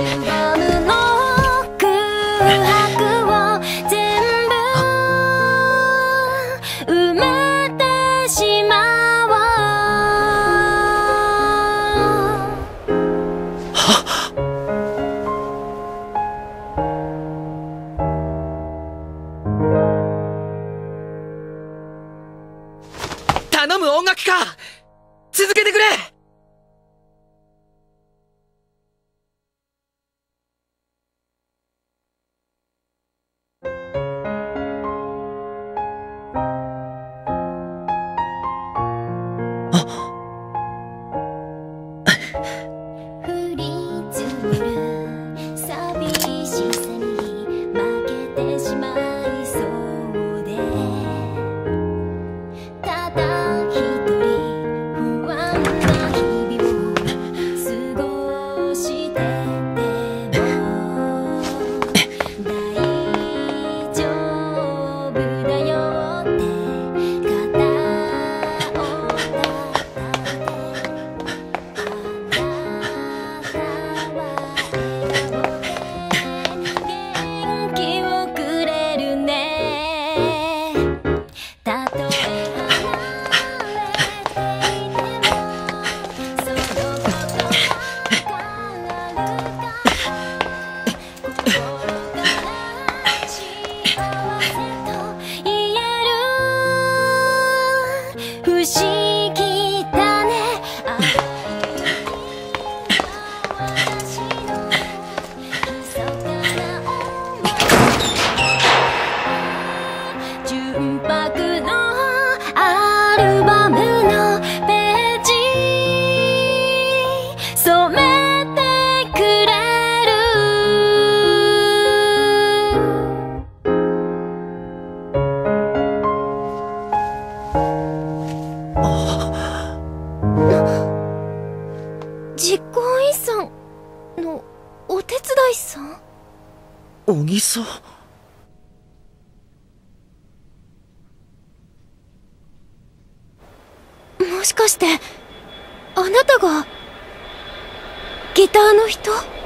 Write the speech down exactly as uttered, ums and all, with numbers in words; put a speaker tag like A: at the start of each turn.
A: バムの空白を全部埋めてしまおう。
B: 頼む音楽家、続けてくれ。
A: 降り積もる寂しさに負けてしまいそうで、ただ一人不安な日々を過ごしてても大丈夫だよって肩を叩いて、元気をくれるね。たとえ離れていてもそのことわかるか、心から幸せと言える。不思議だね、あの私の密かな想い、純白のアルバムのページ染めてくれる。実行委員さんのお手伝いさん？
B: 小木曽。
A: もしかしてあなたがギターの人？